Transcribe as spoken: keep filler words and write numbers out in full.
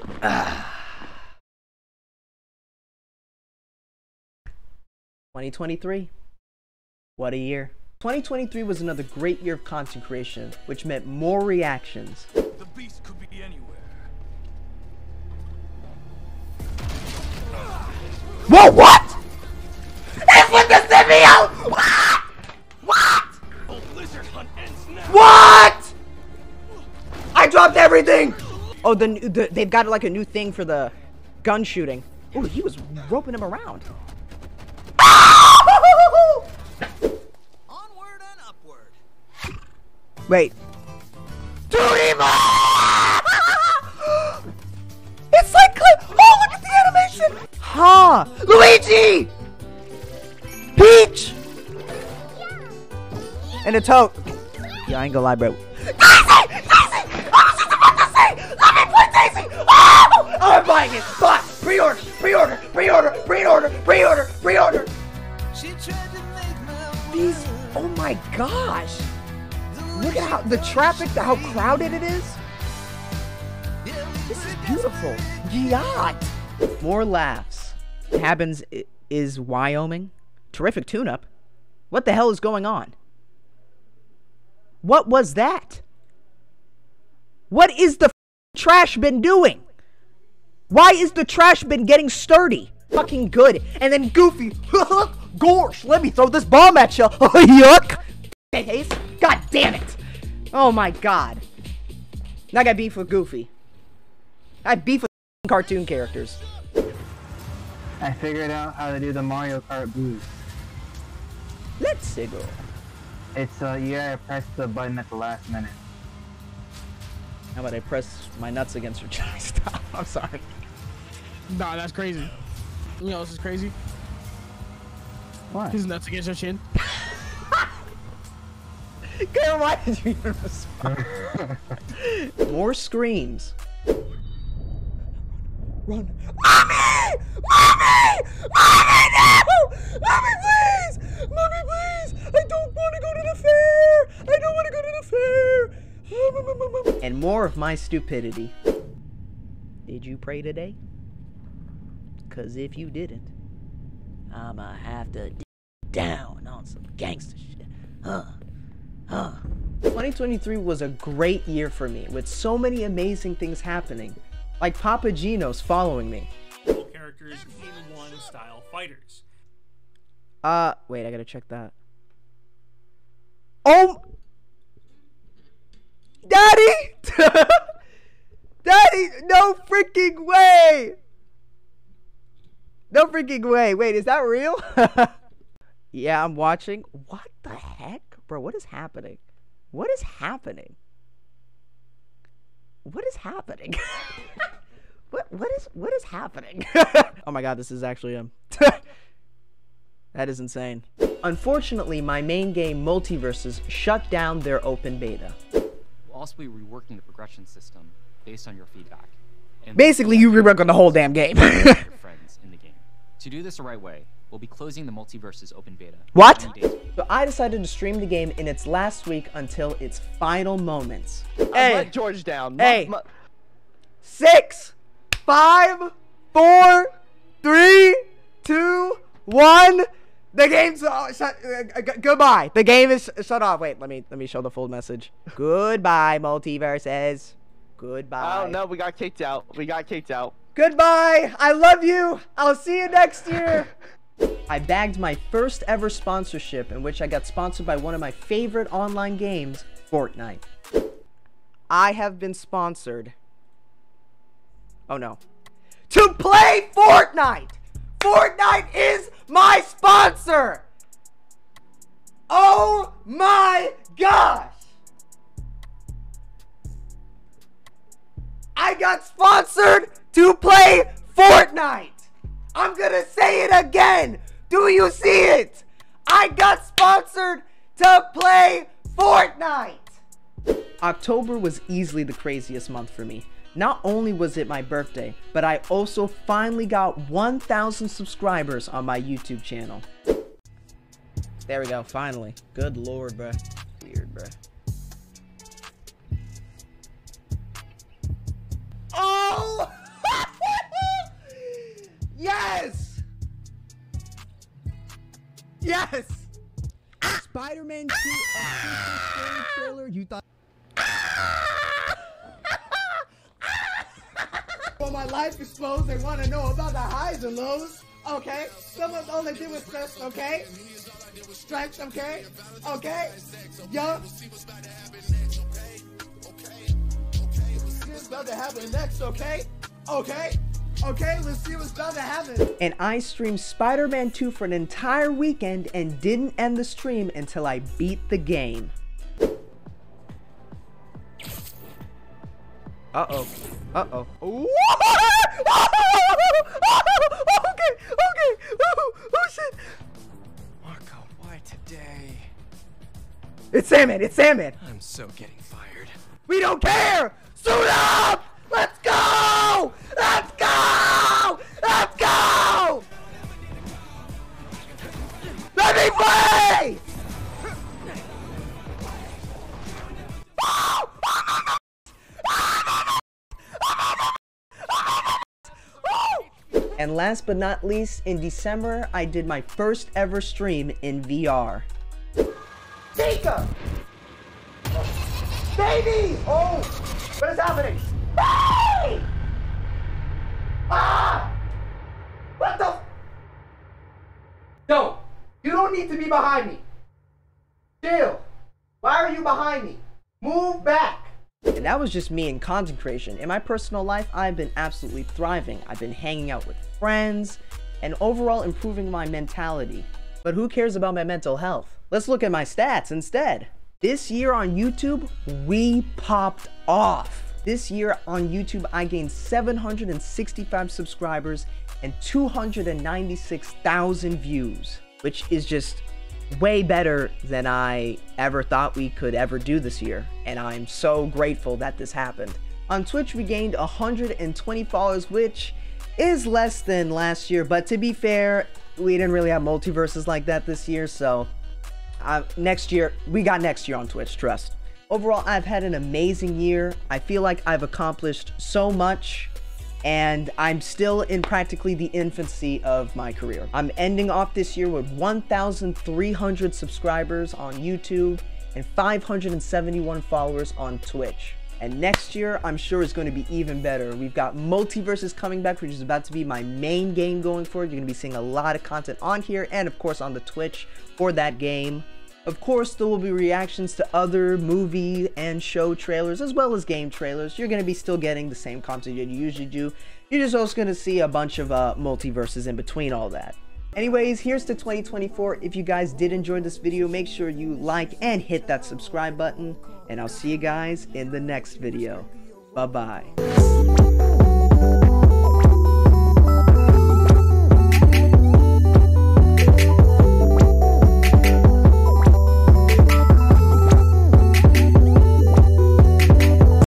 twenty twenty-three. What a year. twenty twenty-three was another great year of content creation, which meant more reactions. The beast could be anywhere. Whoa, what? It's with the symbiote! What? What? Oh, lizard hunt ends now. What? I dropped everything! Oh, the, the they've got like a new thing for the gun shooting. Oh, he was roping him around. Onward and upward. Wait. Duty more! It's like, oh, look at the animation! Huh? Luigi! Peach! And a toad. Yeah, I ain't gonna lie, bro. Daisy! Daisy! I was just about to say! Let me play Daisy! Oh! I'm buying it! Buy! Pre-order! Pre-order! Pre-order! Pre-order! Pre-order! Pre-order! These, oh my gosh! Look at how, the traffic, how crowded it is! This is beautiful! Yacht! More laughs. Habins is Wyoming. Terrific tune-up. What the hell is going on? What was that? What is the trash bin doing? Why is the trash bin getting sturdy? Fucking good. And then Goofy. Gosh, let me throw this bomb at you. Yuck. God damn it. Oh my god. Now I got beef with Goofy. I have beef with cartoon characters. I figured out how to do the Mario Kart boost. Let's go. It's uh, you gotta press the button at the last minute. How about I press my nuts against your chest? Stop. I'm sorry. Nah, that's crazy. You know this is crazy? What? His nuts against your chin. Karen, why did you even respond? More screams. Run. Mommy! Mommy! Mommy, no! Mommy, please! Mommy, please! I don't want to go to the fair! I don't want to go to the fair! And more of my stupidity. Did you pray today? Cause if you didn't, I'ma have to dig down on some gangster shit. Huh. Huh. twenty twenty-three was a great year for me, with so many amazing things happening. Like Papa Gino's following me. Characters in one style fighters. Uh, wait, I gotta check that. Oh! Daddy! Daddy, no freaking way! No freaking way. Wait, is that real? Yeah, I'm watching. What the heck? Bro, what is happening? What is happening? What is happening? what what is what is happening? Oh my god, this is actually um that is insane. Unfortunately, my main game Multiverses shut down their open beta. We'll also be reworking the progression system based on your feedback. And basically, you rework on the whole damn game. your friends in the game. To do this the right way, we'll be closing the Multiverses open beta. What? So I decided to stream the game in its last week until its final moments. Hey, let George down. Hey, Ma six, five, four, three, two, one. The game's uh, shut. Uh, goodbye. The game is shut off. Wait, let me let me show the full message. Goodbye, Multiverses. Goodbye. Oh no, we got kicked out. We got kicked out. Goodbye. I love you. I'll see you next year. I bagged my first ever sponsorship, in which I got sponsored by one of my favorite online games, Fortnite. I have been sponsored. Oh no. To play Fortnite! Fortnite is my sponsor! Oh my gosh! I got sponsored to play Fortnite! I'm gonna say it again! Do you see it? I got sponsored to play Fortnite! October was easily the craziest month for me. Not only was it my birthday, but I also finally got one thousand subscribers on my YouTube channel. There we go, finally. Good lord, bruh. Weird, bruh. Oh! Spider-Man two official trailer. You thought for my life exposed, they want to know about the highs and lows. Okay, some of all they did was stress. Okay, stripes. Okay, okay, yo. What's about to happen next? Okay, okay. Okay, let's see what's about to happen. And I streamed Spider-Man two for an entire weekend and didn't end the stream until I beat the game. Uh-oh. Uh-oh. Okay, okay. Oh, oh shit. Marco, why today? It's Sandman, it's Sandman. I'm so getting fired. We don't care! Suit up! Let's go! Let's go! Let's go! Let me play! And last but not least, in December, I did my first ever stream in V R. Mika! Baby! Oh! What is happening? Hey! Ah! What the? No! You don't need to be behind me. Chill. Why are you behind me? Move back. And that was just me in content creation. In my personal life, I've been absolutely thriving. I've been hanging out with friends and overall improving my mentality. But who cares about my mental health? Let's look at my stats instead. This year on YouTube, we popped off. This year on YouTube, I gained seven hundred sixty-five subscribers and two hundred ninety-six thousand views, which is just way better than I ever thought we could ever do this year. And I'm so grateful that this happened. On Twitch, we gained one hundred twenty followers, which is less than last year. But to be fair, we didn't really have multiverses like that this year. So uh, next year, we got next year on Twitch, trust. Overall, I've had an amazing year. I feel like I've accomplished so much, and I'm still in practically the infancy of my career. I'm ending off this year with one thousand three hundred subscribers on YouTube and five hundred seventy-one followers on Twitch. And next year, I'm sure it's going to be even better. We've got Multiverses coming back, which is about to be my main game going forward. You're going to be seeing a lot of content on here and, of course, on the Twitch for that game. Of course, there will be reactions to other movie and show trailers, as well as game trailers. You're going to be still getting the same content that you usually do. You're just also going to see a bunch of uh, multiverses in between all that. Anyways, here's to twenty twenty-four. If you guys did enjoy this video, make sure you like and hit that subscribe button. And I'll see you guys in the next video. Bye-bye.